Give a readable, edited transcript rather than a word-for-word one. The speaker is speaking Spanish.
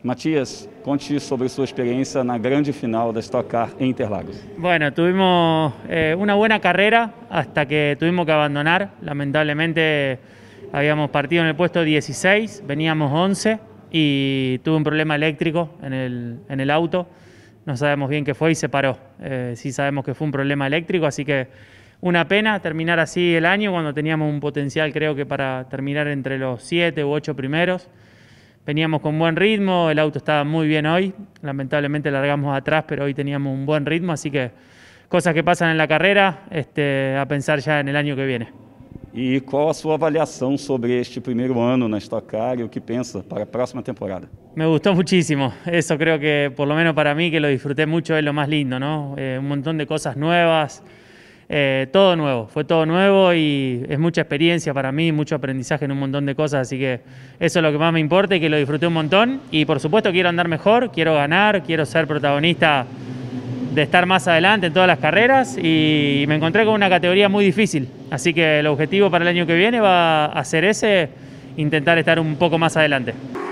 Matías, conte sobre su experiencia en la grande final de Stock Car en Interlagos. Bueno, tuvimos una buena carrera hasta que tuvimos que abandonar. Lamentablemente habíamos partido en el puesto 16, veníamos 11 y tuve un problema eléctrico en el auto. No sabemos bien qué fue y se paró. Sí sabemos que fue un problema eléctrico, así que una pena terminar así el año cuando teníamos un potencial, creo que para terminar entre los 7 u 8 primeros. Veníamos con buen ritmo, el auto estaba muy bien hoy, lamentablemente largamos atrás, pero hoy teníamos un buen ritmo, así que cosas que pasan en la carrera, a pensar ya en el año que viene. E qual a sua avaliação sobre este primeiro ano na Stock Car e o que pensa para a próxima temporada? Me gustó muchísimo, eso creo que por lo menos para mí, que lo disfruté mucho, es lo más lindo, ¿no? Un montón de cosas nuevas, todo nuevo, fue todo nuevo y es mucha experiencia para mí, mucho aprendizaje en un montón de cosas, así que eso es lo que más me importa y que lo disfruté un montón. Y por supuesto quiero andar mejor, quiero ganar, quiero ser protagonista de estar más adelante en todas las carreras y me encontré con una categoría muy difícil, así que el objetivo para el año que viene va a ser ese, intentar estar un poco más adelante.